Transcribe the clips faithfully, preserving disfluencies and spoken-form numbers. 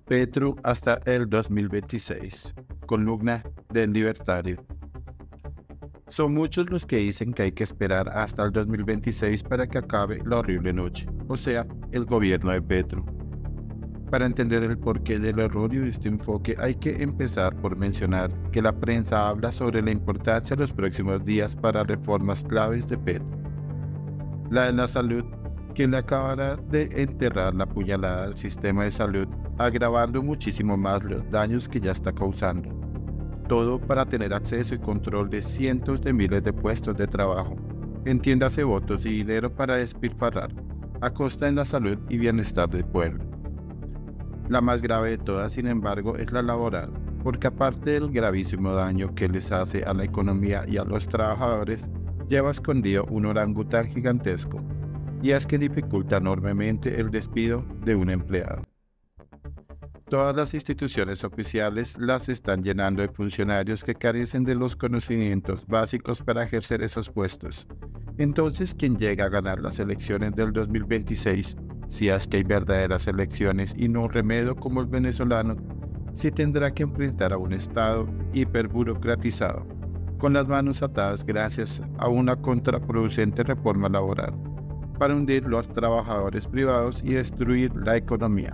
Petro hasta el dos mil veintiséis. Columna del Libertario. Son muchos los que dicen que hay que esperar hasta el dos mil veintiséis para que acabe la horrible noche, o sea, el gobierno de Petro. Para entender el porqué del error de este enfoque hay que empezar por mencionar que la prensa habla sobre la importancia de los próximos días para reformas claves de Petro. La de la salud, que le acabará de enterrar la puñalada al sistema de salud, agravando muchísimo más los daños que ya está causando. Todo para tener acceso y control de cientos de miles de puestos de trabajo, entiéndase votos y dinero para despilfarrar, a costa de la salud y bienestar del pueblo. La más grave de todas, sin embargo, es la laboral, porque aparte del gravísimo daño que les hace a la economía y a los trabajadores, lleva escondido un orangután gigantesco, y es que dificulta enormemente el despido de un empleado. Todas las instituciones oficiales las están llenando de funcionarios que carecen de los conocimientos básicos para ejercer esos puestos. Entonces, quien llega a ganar las elecciones del dos mil veintiséis, si es que hay verdaderas elecciones y no un remedio como el venezolano, sí tendrá que enfrentar a un Estado hiperburocratizado, con las manos atadas gracias a una contraproducente reforma laboral, para hundir los trabajadores privados y destruir la economía.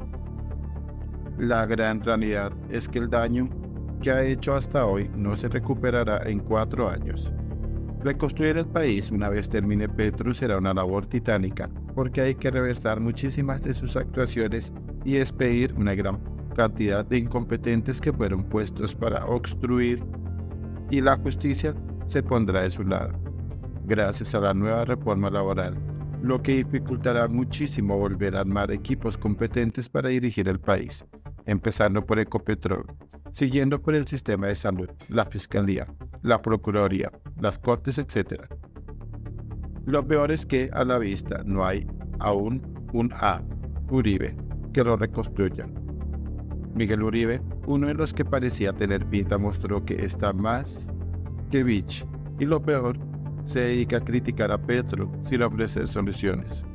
La gran realidad es que el daño que ha hecho hasta hoy no se recuperará en cuatro años. Reconstruir el país una vez termine Petro será una labor titánica, porque hay que reversar muchísimas de sus actuaciones y despedir una gran cantidad de incompetentes que fueron puestos para obstruir, y la justicia se pondrá de su lado, gracias a la nueva reforma laboral, lo que dificultará muchísimo volver a armar equipos competentes para dirigir el país, empezando por Ecopetrol, siguiendo por el sistema de salud, la fiscalía, la procuraduría, las cortes, etcétera. Lo peor es que a la vista no hay aún un A, Uribe, que lo reconstruya. Miguel Uribe, uno de los que parecía tener pinta, mostró que está más que bicho, y lo peor, se dedica a criticar a Petro sin ofrecer soluciones.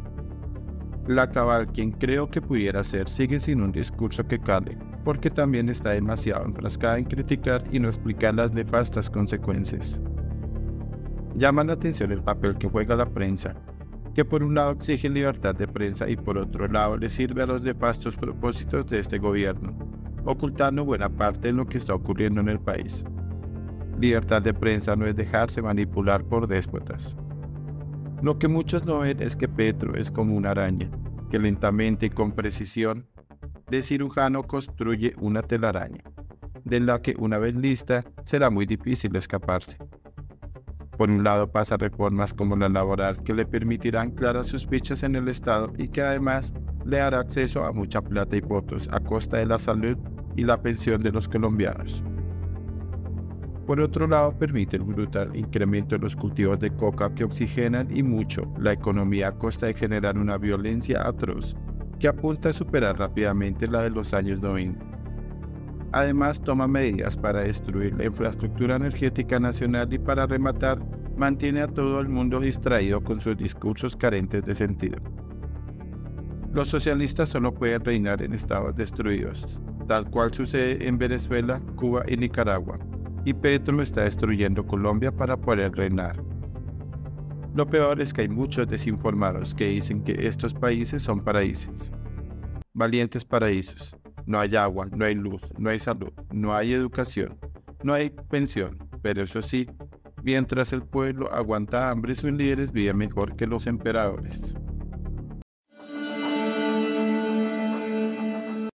La Cabal, quien creo que pudiera ser, sigue sin un discurso que cale, porque también está demasiado enfrascada en criticar y no explicar las nefastas consecuencias. Llama la atención el papel que juega la prensa, que por un lado exige libertad de prensa y por otro lado le sirve a los nefastos propósitos de este gobierno, ocultando buena parte de lo que está ocurriendo en el país. Libertad de prensa no es dejarse manipular por déspotas. Lo que muchos no ven es que Petro es como una araña, que lentamente y con precisión de cirujano construye una telaraña, de la que una vez lista será muy difícil escaparse. Por un lado pasa reformas como la laboral que le permitirán claras sospechas en el Estado y que además le dará acceso a mucha plata y votos a costa de la salud y la pensión de los colombianos. Por otro lado, permite el brutal incremento de los cultivos de coca que oxigenan y mucho la economía a costa de generar una violencia atroz que apunta a superar rápidamente la de los años noventa. Además, toma medidas para destruir la infraestructura energética nacional y para rematar, mantiene a todo el mundo distraído con sus discursos carentes de sentido. Los socialistas solo pueden reinar en estados destruidos, tal cual sucede en Venezuela, Cuba y Nicaragua, y Petro está destruyendo Colombia para poder reinar. Lo peor es que hay muchos desinformados que dicen que estos países son paraísos, valientes paraísos. No hay agua, no hay luz, no hay salud, no hay educación, no hay pensión, pero eso sí, mientras el pueblo aguanta hambre, sus líderes viven mejor que los emperadores.